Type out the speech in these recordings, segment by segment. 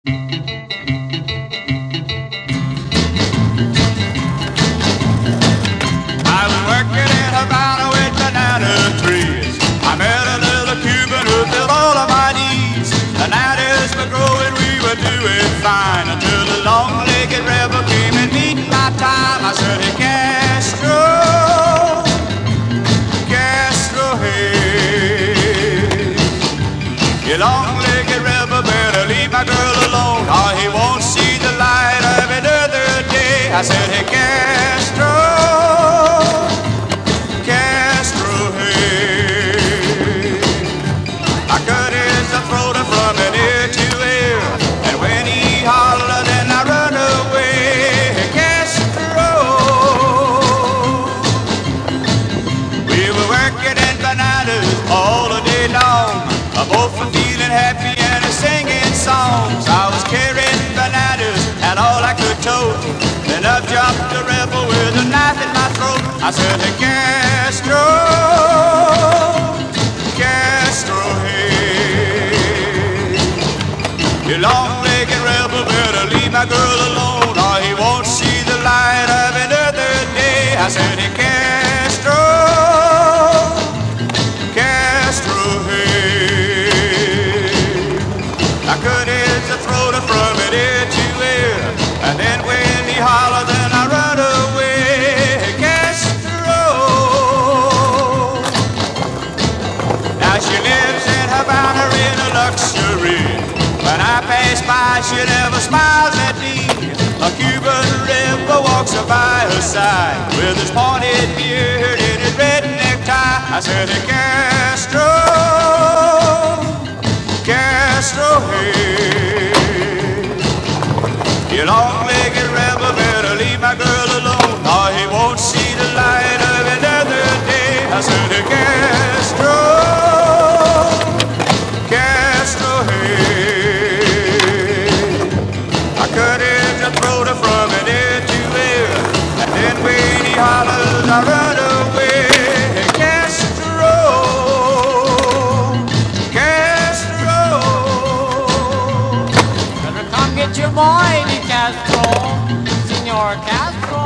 Fine until the long-legged rebel came and beat my time. I said, hey, Castro, Castro, hey, you long-legged rebel better leave my girl alone, or he won't see the light of another day. I said, hey, Castro, Castro, hey, I cut his throat from an ear to ear, and when he holler, then I run away. Castro, we were working in bananas all the day long, both were feeling happy and singing songs. I was carrying bananas and all I could tote, then up jumped the rebel with a knife in my throat. I said, hey, Castro, Castro, hey, you long-legged rebel better leave my girl alone, or he won't see the light of another day. I said, hey, Castro, Castro, hey, I cut his throat from an ear to ear, and then when he holler, then I run away. Hey, Castro, now she lives in Havana in a luxury. When I pass by, she never smiles at me. A Cuban rebel walks by her side with his pointed beard and his red necktie. I said, hey, Castro, Castro, hey, you long-legged rebel better leave my girl alone, or he won't see the light of another day. I said, hey, Castro, Castro, hey, I cut his throat from an ear to ear, and then when he hollers, I run away. Hey, Castro, Castro, better come get your boy, Di Castro, Senor Castro.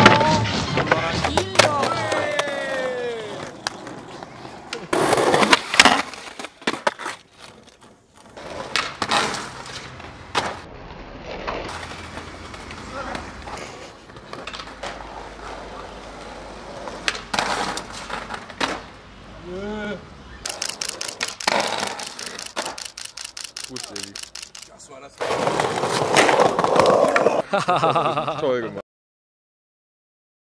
Toll gemacht.